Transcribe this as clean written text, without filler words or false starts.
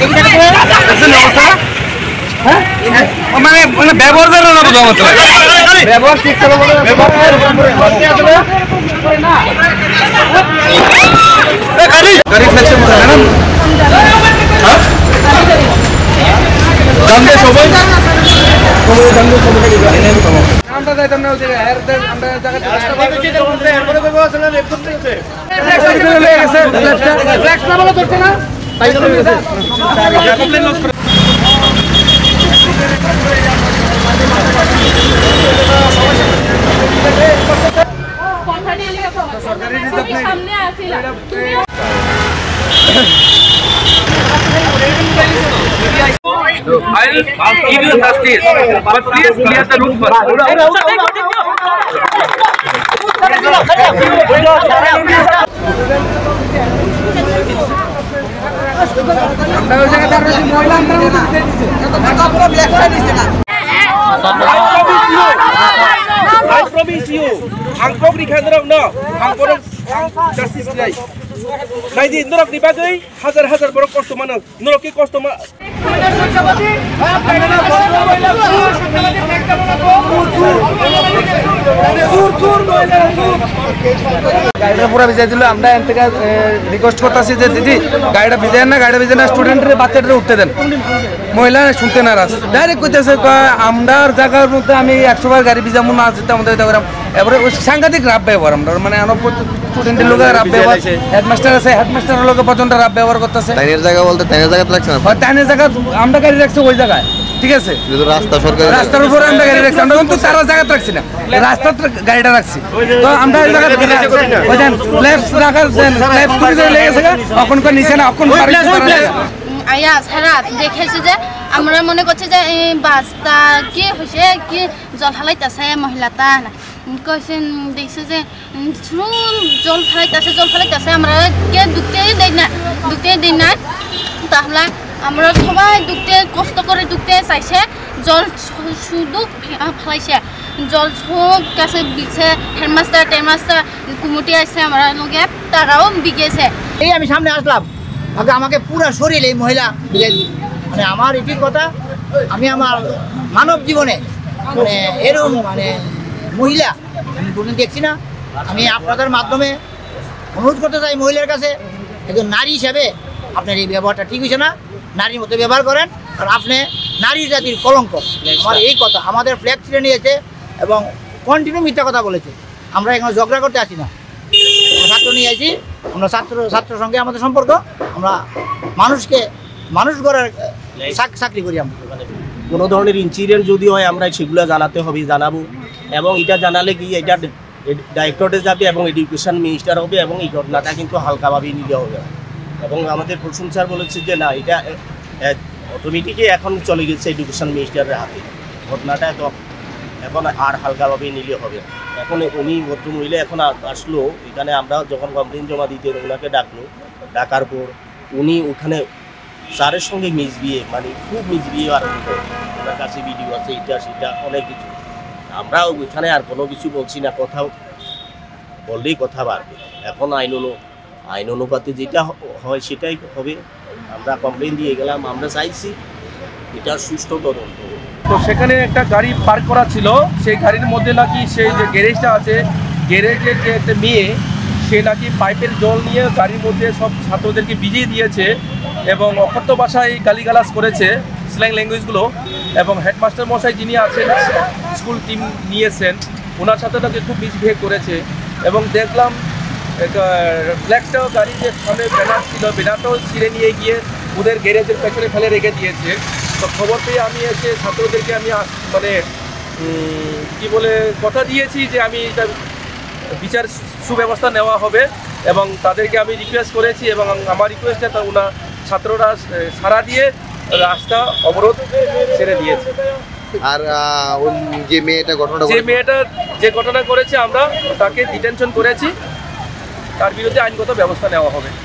মানে ব্যবহার করে না বোঝা মতো ব্যবহার ঠিক করে গাড়ি ফ্লেক্সিবল ম্যাডাম জানবে সবাই আমরা যাইতাম না ওই যে আমরা জায়গাটা রাস্তা বন্ধ করে বলতে এরপরে কইবো আসলে লেফট করতে আছে ফ্লেক্স না বলে ধরতে না তাই করে গেছে কমপ্লেইন লস করে সরকারি রিজার্ভ নেই সামনে আসিলা I'll give you justice, but please clear the route first. I promise you, Angkor Rikhandrav no, Angkor justice নাই নাই দি নরক দিবা গই হাজার হাজার বড় কষ্ট মানুষ নরকে কষ্ট গাড়িটা পুরো ভিজাই দিল আমরা এখান থেকে রিকোয়েস্ট করতেছি যে দিদি গাড়িটা ভিজাই না গাড়িটা ভিজাই না স্টুডেন্টের বাচ্চাদের উঠতে দেন মহিলা শুনতে নারাজ ডাইরেক্ট কইতেছে আমরা জায়গার মধ্যে আমি 100 বার গাড়ি ভিজাবো না যেতে আমাদের এবারে সাংঘাতিক রাব ব্যবহার আমরা মানে স্টুডেন্টের লোক রাব ব্যবহার হেডমাস্টার আছে হেডমাস্টারের লোক পর্যন্ত রাব ব্যবহার করতেছে তাইনের জায়গা বলতে তাইনের জায়গা রাখছে না তাইনের জায়গা আমরা গাড়ি রাখছি ওই জায়গায় ঠিক আছে রাস্তা সরকারি রাস্তার উপরে আমরা গাড়ি রাখছি আমরা কিন্তু তার জায়গা রাখছি না রাস্তার গাড়িটা রাখছি তো আমরা এই জায়গা ওই দেন লেফট রাখার লেফট করে লেগেছে এখন কোন নিচে না এখন আয়া সারা দেখেছি যে আমরা মনে করছি যে এই বাসটা কি হয়েছে কি জল ফালাইতেছে মহিলাটা কইছেন দেখছে যে জল ফালাইতেছে আমরা কে ঢুকতেই দেই না তাহলে আমরা সবাই কষ্ট করে ঢুকতে চাইছে জল শুধু ফালাইছে জল সব কাছে বিছে হেডমাস্টার টেডমাস্টার কুমুটি আসছে আমরা লগে তারাও বিগেছে এই আমি সামনে আসলাম আমাকে পুরো শরীর এই মহিলা মানে আমার এটির কথা আমি আমার মানব জীবনে মানে এরকম মানে মহিলা আমি কোনোদিন দেখছি না আমি আপনাদের মাধ্যমে অনুরোধ করতে চাই মহিলার কাছে একজন নারী হিসাবে আপনার এই ব্যবহারটা ঠিক হয়েছে না নারীর মতো ব্যবহার করেন আর আপনি নারী জাতির কলঙ্ক আমার এই কথা আমাদের ফ্ল্যাগ ছিঁড়ে নিয়েছে এবং কন্টিনিউ মিথ্যা কথা বলেছে আমরা এখানে ঝগড়া করতে আসি না ছাত্র নিয়ে আসি আমরা ছাত্রের সঙ্গে আমাদের সম্পর্ক আমরা মানুষকে মানুষ গড়ার চাকরি করি আমরা কোনো ধরনের ইনসিডেন্ট যদি হয় আমরা সেগুলো জানাবো এবং এটা জানালে কি এটা ডাইরেক্টরেটে যাবে এবং এডুকেশন মিনিস্টার হবে এবং এই ঘটনাটা কিন্তু হালকাভাবে নিতে হবে এবং আমাদের প্রসূন স্যার বলেছে যে না এটা অটোমেটিকই এখন চলে গেছে এডুকেশন মিনিস্টারের হাতে ঘটনাটা তো এখন আর হালকাভাবে নিলে হবে এখন উনি ভদ্রমহিলা এখন আসলো এখানে আমরা যখন কমপ্লেন জমা দিতে ওনাকে ডাকার পর উনি ওখানে স্যারের সঙ্গে মিসবিয়ে মানে খুব মিসবিয়ে আরম্ভ করে ওনার কাছে ভিডিও আছে এটা সেটা অনেক কিছু আমরা ওইখানে আর কোনো কিছু বলছি না কোথাও বললেই কথা বাড়বে এখন আইন অনুপাতে যেটা হয় সেটাই হবে আমরা কমপ্লেন দিয়ে গেলাম আমরা চাইছি এটা সুষ্ঠু তদন্ত তো সেখানে একটা গাড়ি পার্ক করা ছিল সেই গাড়ির মধ্যে নাকি সেই যে গ্যারেজটা আছে গ্যারেজের যে একটা মেয়ে সে নাকি পাইপের জল নিয়ে গাড়ির মধ্যে সব ছাত্রদেরকে ভিজিয়ে দিয়েছে এবং অকথ্য ভাষায় গালিগালাজ করেছে স্ল্যাং ল্যাঙ্গুয়েজগুলো এবং হেডমাস্টার মশাই যিনি আছেন স্কুল টিম নিয়েছেন ওনার সাথে তাকে খুব মিসবিহেভ করেছে এবং দেখলাম ফ্ল্যাগটাও গাড়ি যে সামনে ব্যানার ছিল ব্যানারটাও ছিঁড়ে নিয়ে গিয়ে ওদের গ্যারেজের পেছনে ফেলে রেখে দিয়েছে তো খবর পেয়ে আমি এসে ছাত্রদেরকে আমি মানে কি বলে কথা দিয়েছি যে আমি এটা বিচার সুব্যবস্থা নেওয়া হবে এবং তাদেরকে আমি রিকোয়েস্ট করেছি এবং আমার রিকোয়েস্টে ওনার ছাত্ররা সাড়া দিয়ে রাস্তা অবরোধ ছেড়ে দিয়েছে আর যে মেয়েটা যে ঘটনা করেছে আমরা তাকে ডিটেনশন করেছি তার বিরুদ্ধে আইনগত ব্যবস্থা নেওয়া হবে।